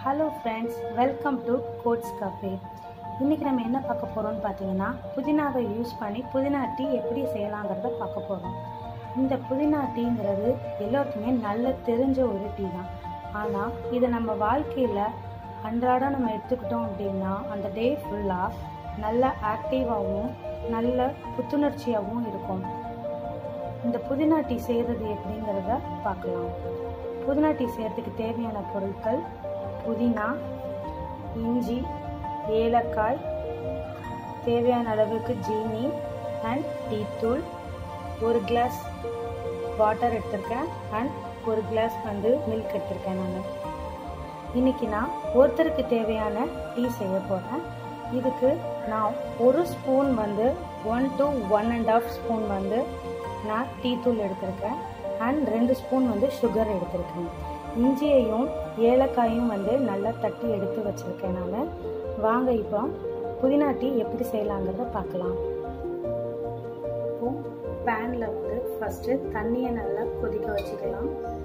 Hello friends, welcome to கோட்ஸ் cafe. இன்றைக்கி நம்ம என்ன பார்க்க போகிறோம்னு பார்த்தீங்கன்னா, புதினாவை யூஸ் பண்ணி புதினா டீ எப்படி செய்யலாங்கிறத பார்க்க போகிறோம். இந்த புதினா டீங்கிறது எல்லோருக்குமே நல்ல தெரிஞ்ச ஒரு டீ தான். ஆனால் இதை நம்ம வாழ்க்கையில் அன்றாடம் நம்ம எடுத்துக்கிட்டோம் அப்படின்னா அந்த டே ஃபுல்லாக நல்ல ஆக்டிவாகவும் நல்ல புத்துணர்ச்சியாகவும் இருக்கும். இந்த புதினா டீ செய்கிறது எப்படிங்கிறத பார்க்கலாம். புதினா டீ செய்கிறதுக்கு தேவையான பொருட்கள்: புதினா, இஞ்சி, ஏலக்காய், தேவையான அளவுக்கு ஜீனி அண்ட் டீ தூள், ஒரு கிளாஸ் வாட்டர் எடுத்திருக்கேன் அண்ட் ஒரு கிளாஸ் மில்க் எடுத்திருக்கேன். நான் இன்னைக்கு ஒருத்தருக்கு தேவையான டீ செய்ய போகிறேன். இதுக்கு நான் ஒரு ஸ்பூன் 1 to 1.5 ஸ்பூன் நான் டீ தூள் எடுத்திருக்கேன் அண்ட் 2 ஸ்பூன் சுகர் எடுத்திருக்கேன். இஞ்சியையும் ஏலக்காயும் நல்லா தட்டி எடுத்து வச்சுருக்கேன். நான் வாங்க இப்போ புதினா டீ எப்படி செய்யலாங்கிறத பார்க்கலாம். இப்போ பேனில் ஃபஸ்ட்டு தண்ணியை நல்லா கொதிக்க வச்சுக்கலாம்.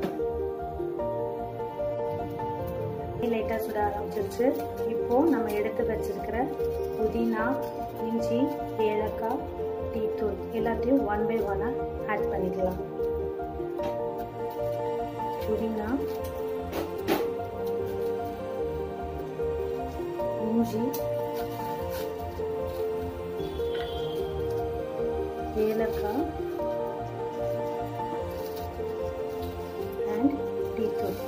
லைட்டாக சுட ஆரம்பிச்சிருச்சு. இப்போது நம்ம எடுத்து வச்சிருக்கிற புதினா, இஞ்சி, ஏலக்காய், டீ தூள் எல்லாத்தையும் 1 by 1 ஆட் பண்ணிக்கலாம். புதினா, இஞ்சி, ஏலக்காய் அண்ட் டீ தூள்.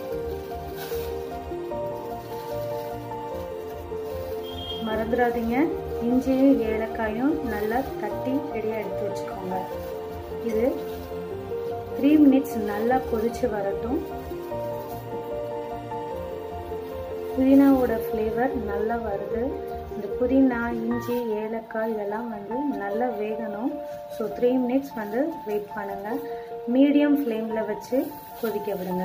மறந்துடாதீங்க, இஞ்சியும் ஏலக்காயும் நல்லா தட்டி ரெடியாக எடுத்து வச்சுக்கோங்க. இது 3 minutes நல்லா கொதிச்சு வரட்டும். புதினாவோட ஃப்ளேவர் நல்லா வருது. இந்த புதினா, இஞ்சி, ஏலக்காய் இதெல்லாம் நல்லா வேகணும். ஸோ 3 minutes வெயிட் பண்ணுங்கள். மீடியம் ஃப்ளேமில் வச்சு கொதிக்க விடுங்க.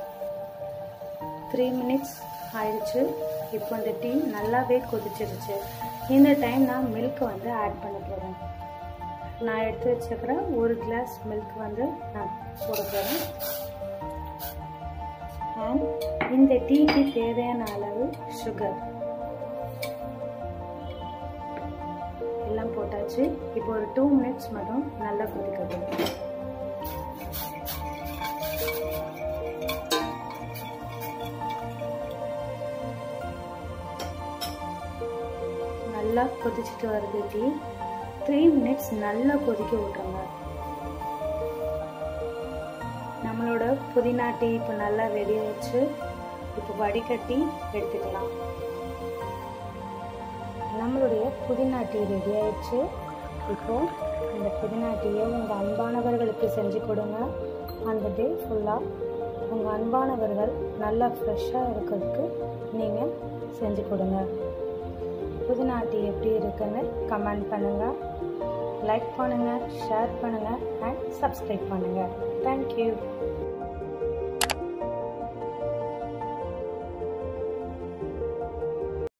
3 minutes ஆயிடுச்சு. இப்போ இந்த டீ நல்லாவே கொதிச்சிருச்சு. இந்த டைம் நான் மில்க் ஆட் பண்ண போகிறேன். நான் எடுத்து வச்சுக்கிற ஒரு கிளாஸ் மில்க் நான் போட போகிறேன். அண்ட் இந்த டீக்கு தேவையான அளவு சுகர் எல்லாம் போட்டாச்சு. இப்போ ஒரு 2 minutes மட்டும் நல்லா கொதிக்கட்டும். நல்லா கொதிச்சுட்டு வருது டீ. 3 minutes நல்லா கொதிக்க விட்டுருங்க. நம்மளோட புதினா டீ இப்போ நல்லா ரெடி ஆயிடுச்சு. இப்போ வடிகட்டி எடுத்துக்கலாம். நம்மளுடைய புதினா டீ ரெடி ஆயிடுச்சு. இப்போ இந்த புதினா டீயை உங்கள் அன்பானவர்களுக்கு செஞ்சு கொடுங்க. அந்த டே ஃபுல்லாக உங்கள் அன்பானவர்கள் நல்லா ஃப்ரெஷ்ஷாக இருக்கிறதுக்கு நீங்கள் செஞ்சு கொடுங்க. புதினா டீ எப்படி இருக்குன்னு கமெண்ட் பண்ணுங்கள், லைக் பண்ணுங்கள், ஷேர் பண்ணுங்கள் அண்ட் சப்ஸ்கிரைப் பண்ணுங்கள். தேங்க்யூ.